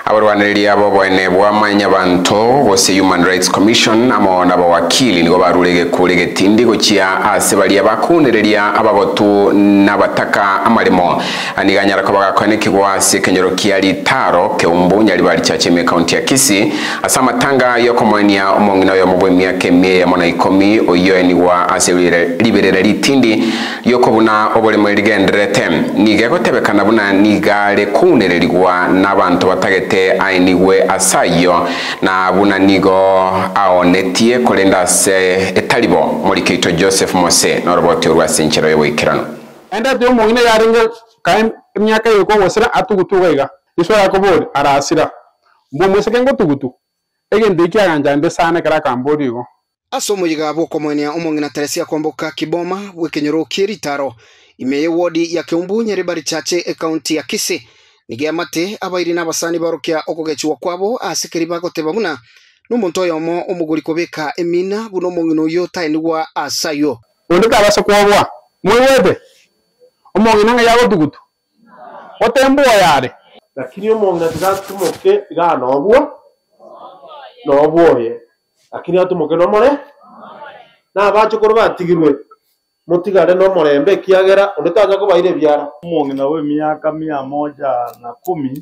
abarwaniriria abo bwene bwamanya bantu bose Human Rights Commission amo n'abawakili nigo barurege kurege tindi gokia ase bali abakunereria ababotu n'abataka amarimo aniganyara ko bagakonekirwa ase kenyero kiali taro Keumbu nyali bali chacheme county ya Kisii asamatanga yo komwania omongina yo mubwemia kemie ya mona 10 oyo ni wa ase liberera litindi yokobuna obolemo ligendrete nigeko tebekana buna nigale kunererigwa n'abantu batagete ainiwe asayo na buna nigo aonetie kolenda se etalibo muri Kito Joseph Mose na roboti urwa sinchero yo wikirano enda byo mungine yaringa kaim imyaka yo ko wosira atugutugaiga iso yakobori arasira mbo mwese kengo tugutu egende aganja mbe sana kara kambori go asomo yigabo komwania omongina Teresia Komboka Kiboma wekenyoro kiritaro imeye wodi ya Keumbu nyeri bari chache county ya Kisii nigia mate abairi n'abasani barokia okogechwa kwabo asikiri bagoteba buna n'umuntu yomo omuguri kobeka emina buno mongino yo tainwa asayo ondika basa kwabwa mwewede omongina nga yago tugutu otembo yare lakini omongina tugatumoke ga nobwoye lakini atumoke nomore na bacho korba tigirwe mutigare no morembe kiagera ondetaza ko baire byara omongina we miaka 110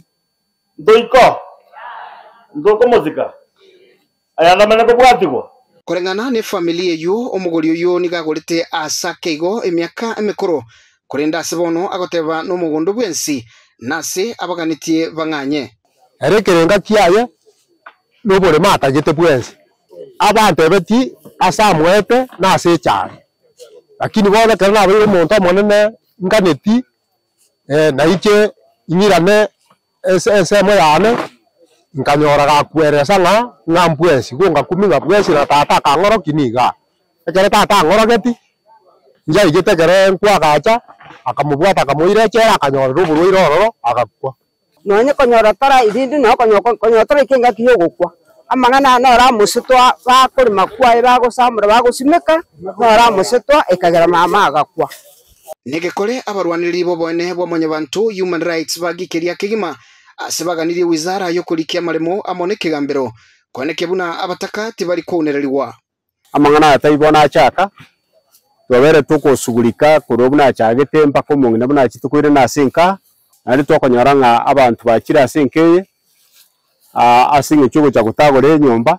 ndoko muzika ayana mena ko bwatigwa korengana ne familia yo omugori yo nigagorete asakeigo emyaka emekoro korenda sebono agoteba no mugondo bwensi nase abaganitie banganye erekerenga kiaye nobore mata gete bwensi abantu beti asamwete nase cyane lakini bona kana abiri umuntu amonene nganeti na ike inyirane ese moyane nkanyora gakweresa nga mpwesi gonga kuminga pwesi na tata kangoro kiniga ekere tata ngoro geti nja igete kere nkwa gacha akamubwata akamuire chera akanyora ruburu irororo agakwa nonye konyora tara ibindi no konyora tara ikenga kiyogokwa amangana nora musitwa bakurima kwa bagosamura bagosimeka nora musitwa ekagera mama agakwa negekore abarwaniri bo bone bomonye bantu Human Rights bagikeria kigima asebaganiriye wizara yo kurikia maremo amoneke gambero koneke buna abataka tibari kunereriwa amangana atayibona achaka twabere tukosugulika kurobuna achagete mpako mongina buna chitukwire na sinka ari twakonyoranga abantu bakira sinkeye asinge chugo cha kutagore nyomba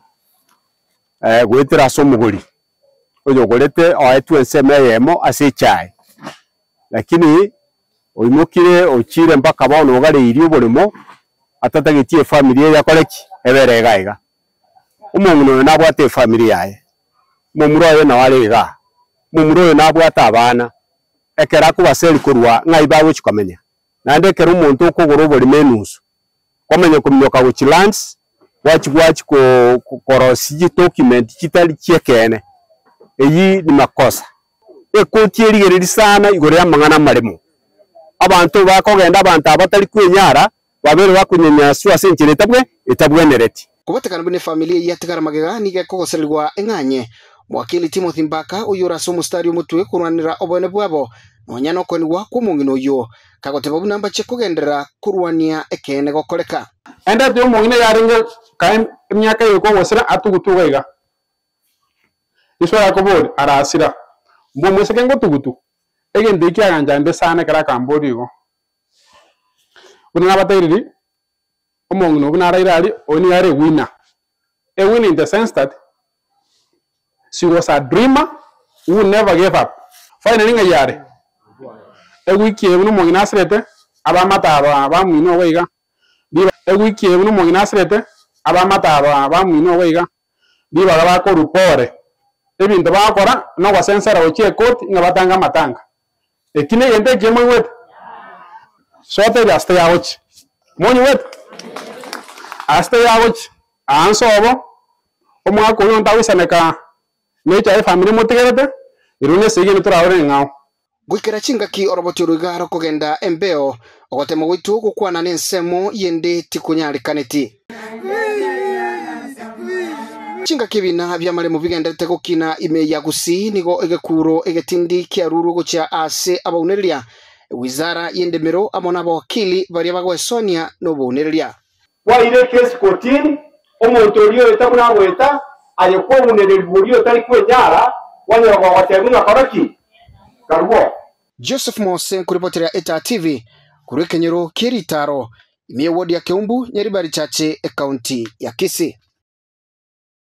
gwetera somuguri oyo gorete oetu ensemeyemo asechai lakini oyimukire ochire mpaka bono gare iri burimo atatagitie familia ya koleki eberegaiga umongino nabwate familia yae mumuroyo na warega mumuroyo nabwata abana ekera kubaseri kurwa ngai bawe chikamenya nande kera umuntu ukuguru buri menusu komenya kumyoka wichilands wachi ko korosiji document kitali kiekene eyi ni makosa ekotierigeri sana igore amangana maremo abantu bakogenda abantu abatali kwenyara babere bakunyanyaswa asenchire etabwenereti kubatekana bune familia yatigara magega nige kogoserwa enganye mwakili Timothy Mbaka uyura somo stadium mutwe kurwanira obone bwabo nonyano konwa kumungino yo kagoteba bunamba chekugendera kurwania ekene gokoreka enda byo mungine yaringa kaim imyaka yo ko wosira atugutugaiga iso yakobori arasira mbo mwese kengo tugutu egende aganja mbe sana kara kambori go una batayiri omongino buna rairali oni are winner a win in the sense that she was a dreamer who never gave up finally ngayare e wiki ebunu mongina asrete abamata abamwino weiga diba e wiki ebunu mongina asrete abamata abamwino weiga diba gaba ko rupore ebintu bakora no wasensera oche court ngabatanga matanga ekine yende kemo wet sote ya stay out monyi wet stay out ansobo omwako yo ndawisaneka necha family motegerete irune sigene turawore ngao gwikira chingaki oroboti rugaro kogenda embeo ogotemo gwitu gukwana nensemo yende tikunyari kaneti chingaki bina bya maremo bigendete gukina ime ya Gusii nigo egekuro egetindi kiaruru gocha ase abauneria wizara yendemero amona abawakili bari bagwesonia no bauneria waire kesi kotini omuntu orio etabuna gweta ayekuwa munene burio tari kwenyara wanyara kwa watemuna karaki karugo. Joseph Mose kuripotera Eta TV kuri Kenyoro Kiritaro ime wodi ya Keumbu Nyaribari Chache kaunti ya Kisii.